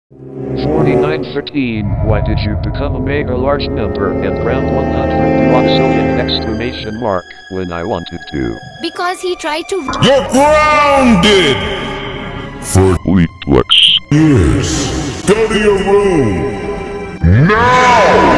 4913. Why did you become a mega large number and ground 100 decillion exclamation mark when I wanted to? Because he tried to. You're grounded! For weeks. Years. Go to your room. Now!